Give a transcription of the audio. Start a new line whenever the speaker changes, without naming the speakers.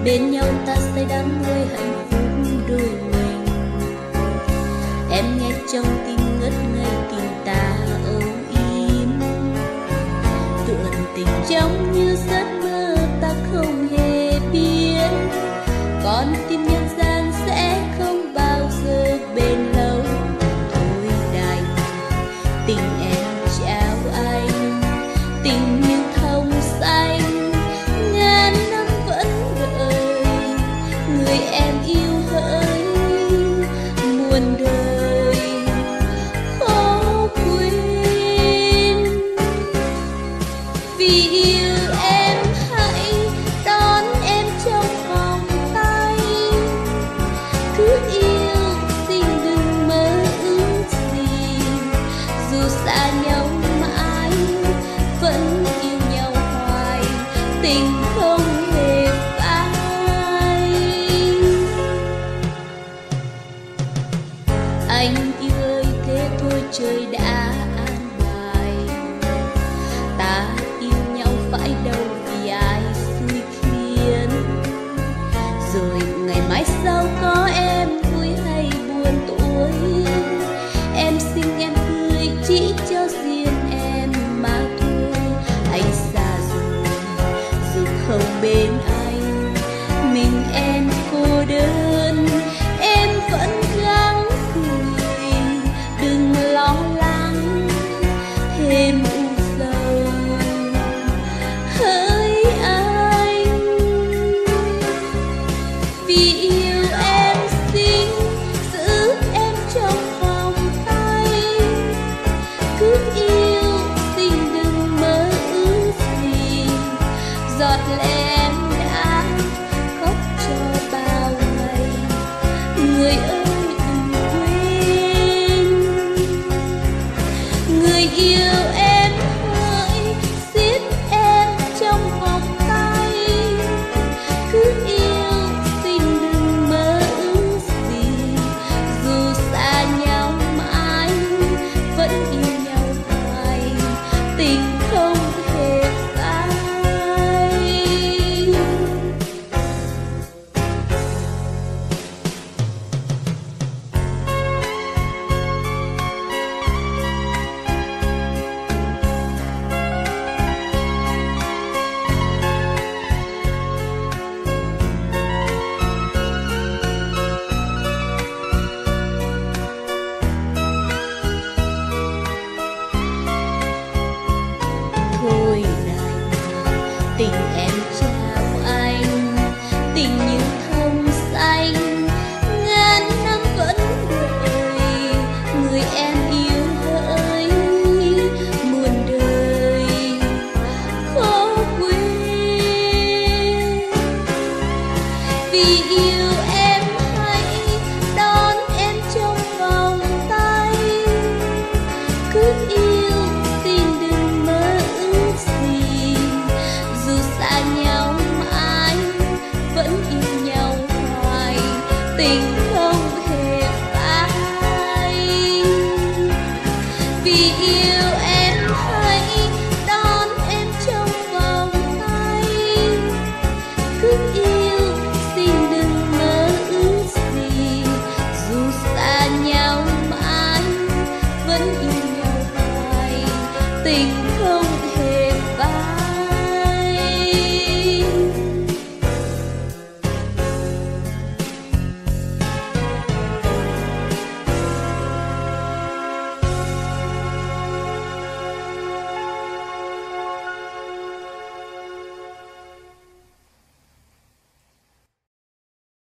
bên nhau ta say đắm với hạnh phúc đôi mình. Em nghe trong tim ngất ngây tìm ta âu yếm, tựa tình trong như giấc mơ ta không hề biết. Con tim nhân gian sẽ không bao giờ bền lâu, thôi đành tình em trao anh, tình như thông xanh ngàn năm vẫn đợi người em yêu hỡi muôn đời khó quên. Vì yêu em hãy đón em trong vòng tay, cứ yêu xin đừng mơ ước gì, dù xa nhau mãi vẫn yêu nhau hoài, tình không hề phai. Anh yêu ơi thế thôi trời đã an bài, ta yêu nhau phải đâu vì ai xui khiến. Rồi ngày mai sau có em vui hay buồn tuổi, em xinh em tươi chỉ cho riêng em mà thôi. Anh xa rồi dù không bên anh, mình em cô đơn, em vẫn gắng cười, đừng lo lắng thêm u sầu hỡi anh. Vì yêu em xinh giữ em trong vòng tay, cứ yêu xin đừng mơ ước gì, giọt lệ em đã khóc cho bao ngày, người ơi đừng quên. Người yêu em hỡi siết em trong vòng tay, cứ yêu xin đừng mơ ước gì, dù xa nhau mãi vẫn yêu nhau hoài, tình không hề phai. Thôi đành tình em trao anh, tình như thông xanh ngàn năm vẫn đợi người em yêu hỡi muôn đời khó quên. Vì yêu em hãy đón em trong vòng tay, cứ yêu xin đừng mơ ước gì, dù xa nhau mãi vẫn yêu nhau hoài, tình không hề phai. Vì yêu